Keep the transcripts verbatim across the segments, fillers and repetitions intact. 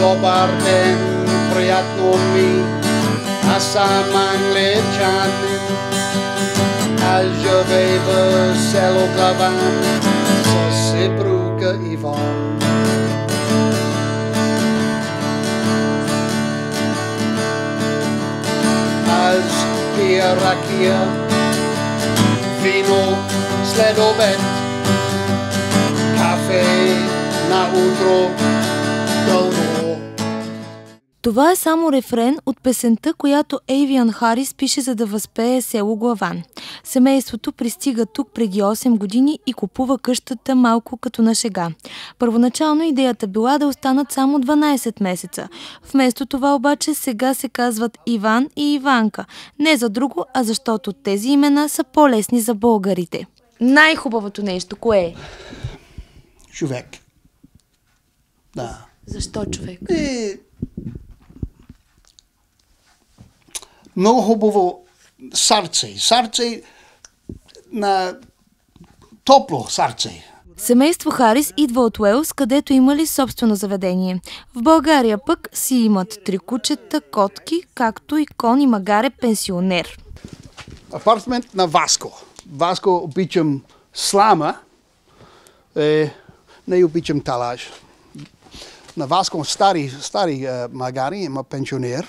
Добър ден, приятно ми, аз съм англичанин. Аз живея в село Главан със съпруга Иван. Аз пия ракия, вино след обед, кафе на утро дълго. Това е само рефрен от песента, която Евиан Харис пише, за да възпее село Главан. Семейството пристига тук преди осем години и купува къщата малко като на шега. Първоначално идеята била да останат само дванайсет месеца. Вместо това обаче сега се казват Иван и Иванка. Не за друго, а защото тези имена са по-лесни за българите. Най-хубавото нещо, кое е? Човек. Да. Защо човек? И... много хубаво сърце. Сърце на топло сърце. Семейство Харис идва от Уелс, където имали собствено заведение. В България пък си имат три кучета, котки, както и кон и магаре пенсионер. Апартамент на Васко. Васко обичам слама, е, не обичам талаж. На Васко стари, стари е, магари, има пенсионер.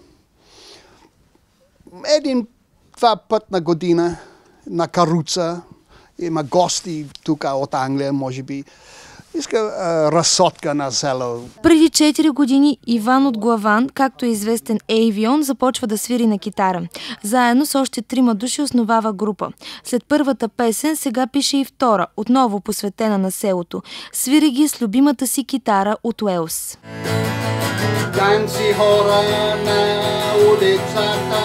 Един, два път на година на каруца, има гости тук от Англия, може би. Иска а, разсотка на село. Преди четири години Иван от Главан, както е известен Евион, започва да свири на китара. Заедно с още трима души основава група. След първата песен сега пише и втора, отново посветена на селото. Свири ги с любимата си китара от Уелс. Танци хора на улицата,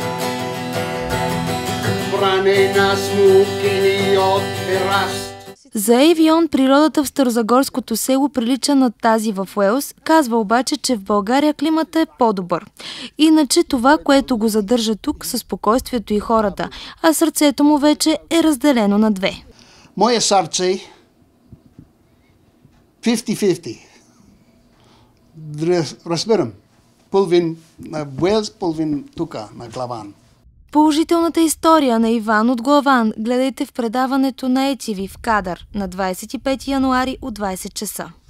бране на смокини от тераст. За Евион природата в старозагорското село прилича на тази в Уелс, казва обаче, че в България климата е по-добър. Иначе това, което го задържа тук, са спокойствието и хората, а сърцето му вече е разделено на две. Моя сърце петдесет на петдесет. Разбирам. Половин на Уелс, половин тук на Главан. Положителната история на Иван от Главан гледайте в предаването на Еци ви в кадър на двадесет и пети януари от двадесет часа.